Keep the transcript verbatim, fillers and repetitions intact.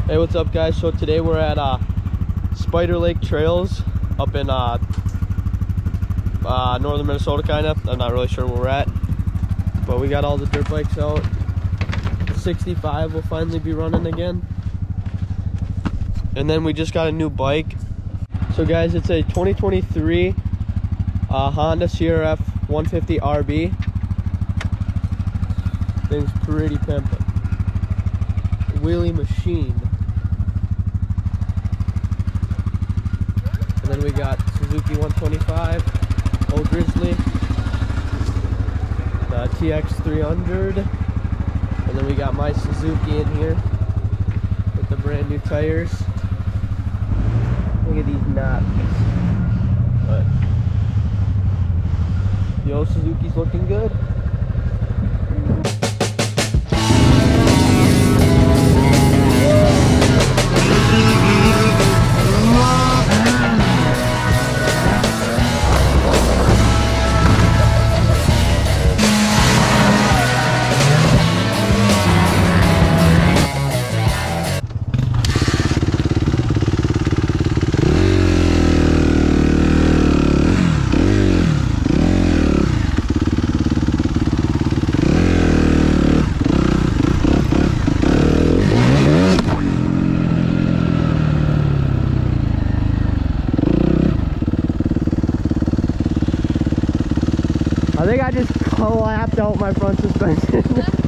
Hey, what's up guys? So today we're at uh, Spyder Lake Trails up in uh, uh, northern Minnesota kind of. I'm not really sure where we're at, but we got all the dirt bikes out. The sixty-five will finally be running again. And then we just got a new bike. So guys, it's a twenty twenty-three uh, Honda C R F one fifty R B. Thing's pretty pimpin'. Wheelie machine. And then we got Suzuki one twenty-five, Old Grizzly, the T X three hundred, and then we got my Suzuki in here with the brand new tires. Look at these knots. But the old Suzuki's looking good. I think I just collapsed out my front suspension.